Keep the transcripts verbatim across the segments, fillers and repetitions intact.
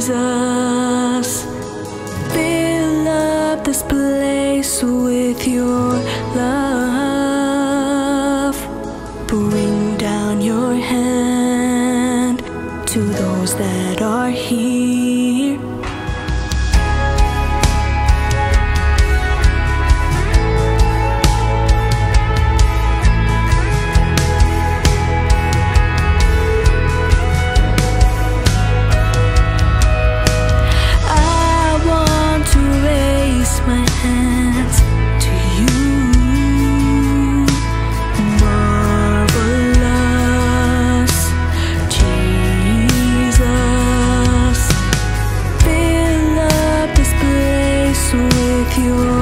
Jesus, fill up this place with your love. Bring down your hand to those that are here. Your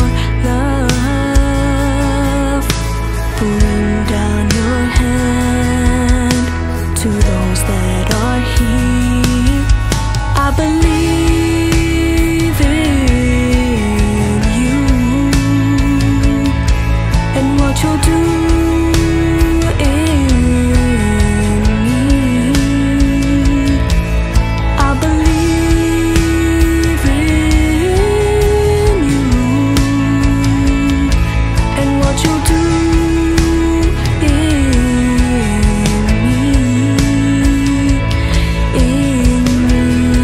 love, bring down your hand to those that are here. I believe in you and what you'll do in me. I believe in what you'll do in me, in me,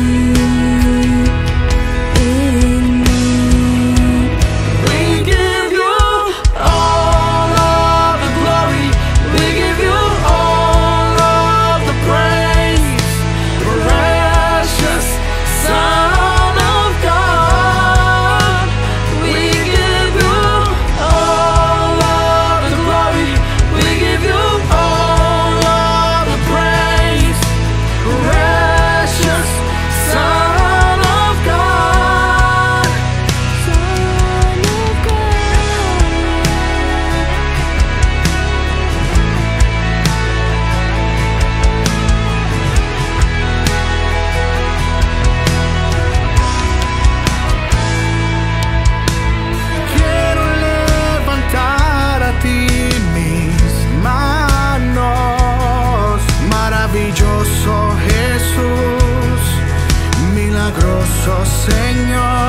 in me. We give you all of the glory. We give you all of the praise. Precious Son of God, we give you all of the glory. We give you all of the praise. Precious Son of God, Son of God. Quiero levantar a ti mis manos, maravilloso Jesús, milagroso Señor.